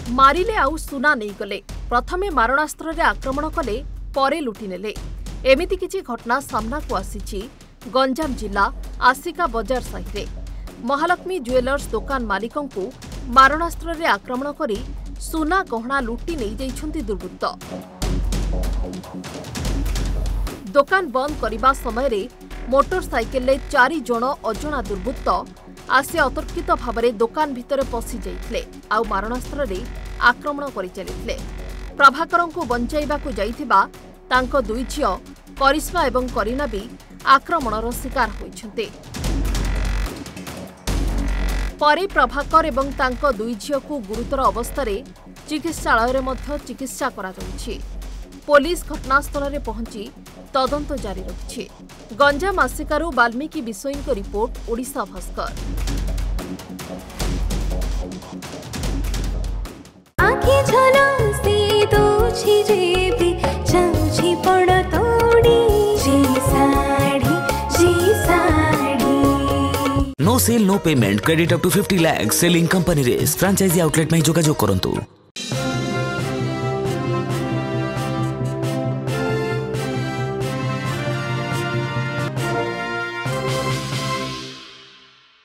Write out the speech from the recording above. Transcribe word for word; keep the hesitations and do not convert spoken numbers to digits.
मारिले आउ सुना नहीं गले। प्रथमे मारणास्त्र रे आक्रमण कले परे लुटि नेले। एमिति किछि घटना सामना को आसीछि गंजाम जिला आसिका बजार साहिरे। महालक्ष्मी ज्वेलर्स दुकान मालिकों को मारणास्त्र रे आक्रमण करी सुना गहना लुटि नहीं जाइछन्ति दुर्बृत्त। दुकान बंद करिबा समय रे मोटरसाइकेल ले चारि जण अजଣା दुर्बृत्त आसी अतर्कित भावरे दुकान भितर पशि जाइथिले आउ मारणास्त्र रे आक्रमण करि चलिथिले। प्रभाकरन को बंचाइबा को जाइथिबा तांको दुई झियो करिश्मा एवं करीना भी आक्रमणर शिकार होइछन्ते। परे प्रभाकर एवं तांको दुई झियो को गुरुतर अवस्था रे चिकित्सालय रे मध्य चिकित्सा करा जाउछि। पुलिस घटनास्थल रे पहुंची तदंत जारी रखिछि। गंजाम आसिकारु वाल्मीकि बिसोईଙ୍କ रिपोर्ट ओडिशा भास्कर। आखि झलसी दोछि जेबी जाउछि पड़ तोडी जी साड़ी जी sari. No sale no payment credit up to fifty lakh selling company race franchise outlet में जोगाजोग करंतु।